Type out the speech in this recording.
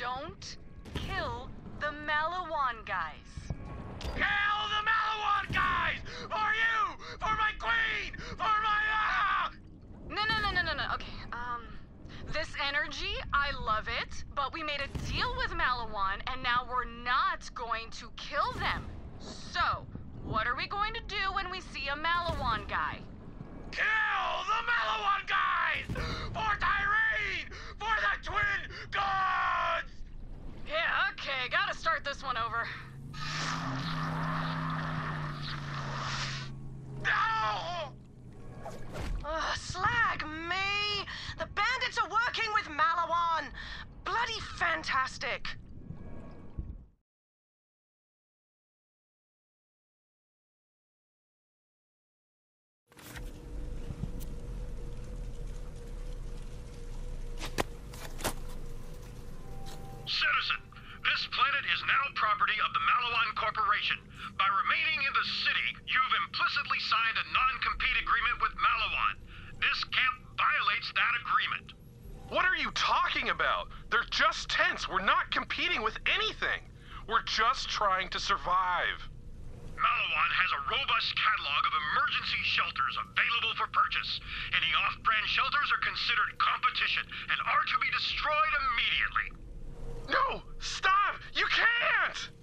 don't kill the Maliwan guys. Kill the Maliwan guys! For you! For my queen! For my... No. Okay, this energy, I love it, but we made a deal with Maliwan, and now we're not going to kill them. So, what are we going to do when we see a Maliwan guy? Kill the Maliwan guys! For Tyreen! For the twin gods! Yeah, okay, gotta start this one over. No! Slag me! The bandits are working with Maliwan! Bloody fantastic! Citizen, this planet is now property of the Maliwan Corporation. By remaining in the city, you've implicitly signed a non-compete agreement with Maliwan. This camp violates that agreement. What are you talking about? They're just tents. We're not competing with anything. We're just trying to survive. Maliwan has a robust catalog of emergency shelters available for purchase. Any off-brand shelters are considered competition and are to be destroyed immediately. No! Stop! You can't!